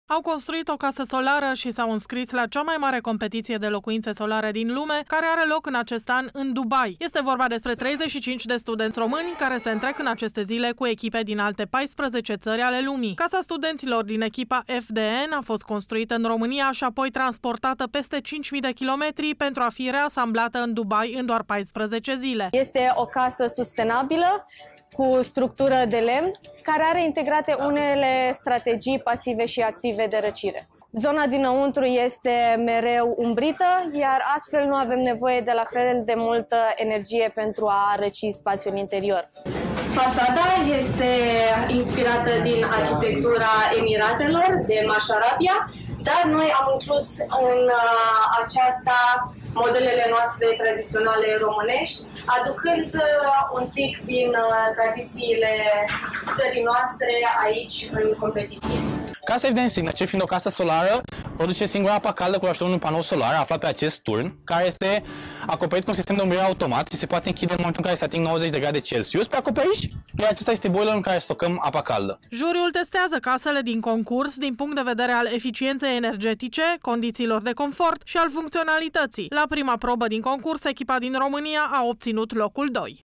Au construit o casă solară și s-au înscris la cea mai mare competiție de locuințe solare din lume, care are loc în acest an în Dubai. Este vorba despre 35 de studenți români care se întrec în aceste zile cu echipe din alte 14 țări ale lumii. Casa studenților din echipa FDN a fost construită în România și apoi transportată peste 5.000 de kilometri pentru a fi reasamblată în Dubai în doar 14 zile. Este o casă sustenabilă, cu structură de lemn, care are integrate unele strategii pasive și active de răcire. Zona dinăuntru este mereu umbrită, iar astfel nu avem nevoie de la fel de multă energie pentru a răci spațiul interior. Fațada este inspirată din arhitectura Emiratelor, de Mașarabia, dar noi am inclus în aceasta modelele noastre tradiționale românești, aducând un pic din tradițiile țării noastre aici în competiție. Casa FDN Signature, fiind o casă solară, produce singura apă caldă cu ajutorul unui panou solar aflat pe acest turn, care este acoperit cu un sistem de umbrire automat și se poate închide în momentul în care se ating 90 de grade Celsius pe acoperiș, iar acesta este boilerul în care stocăm apa caldă. Juriul testează casele din concurs din punct de vedere al eficienței energetice, condițiilor de confort și al funcționalității. La prima probă din concurs, echipa din România a obținut locul 2.